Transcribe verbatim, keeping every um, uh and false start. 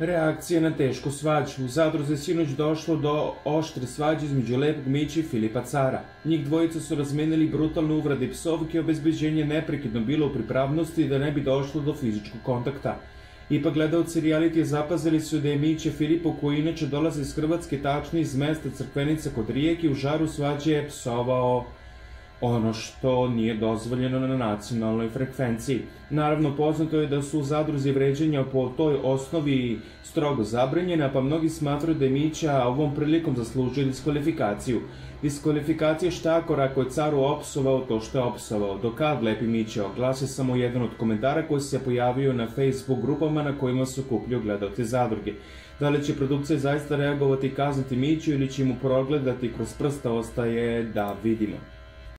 Reakcije na tešku svađu. U Zadruzi sinoć došlo do oštre svađe između Lepog Miće i Filipa Cara. Njih dvojica su razmenili brutalne uvrede i psovke, obezbeđenje neprekidno bilo u pripravnosti da ne bi došlo do fizičkog kontakta. Ipak gledaoci realitija zapazili su da je Miće Filipu, koji inače dolaze iz Hrvatske, tačnije iz mesta Crkvenica kod Rijeke, u žaru svađe psovao ono što nije dozvoljeno na nacionalnoj frekvenciji. Naravno, poznato je da su u Zadruzi vređanja po toj osnovi strogo zabranjena, pa mnogi smatraju da je Mića ovom prilikom zaslužio diskvalifikaciju. Diskvalifikacija štakor ako je Caru opsovao to što je opsovao. Do kad, Lepi Miće, oglasi samo jedan od komentara koji se pojavio na Facebook grupama na kojima se okupljaju gledaoci Zadruge. Da li će produkcija zaista reagovati i kazniti Miću ili će mu progledati kroz prsta, ostaje da vidimo.